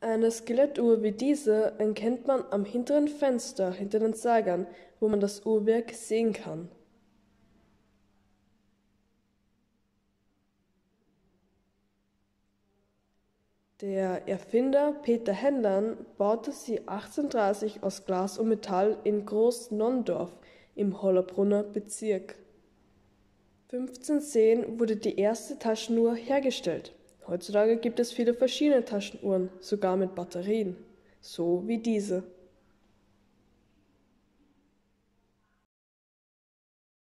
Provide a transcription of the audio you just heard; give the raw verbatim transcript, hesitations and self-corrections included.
Eine Skelettuhr wie diese erkennt man am hinteren Fenster hinter den Zeigern, wo man das Uhrwerk sehen kann. Der Erfinder Peter Henlan baute sie achtzehnhundertdreißig aus Glas und Metall in Groß-Nonndorf im Hollabrunner Bezirk. fünfzehnhundertzehn wurde die erste Taschenuhr hergestellt. Heutzutage gibt es viele verschiedene Taschenuhren, sogar mit Batterien, so wie diese.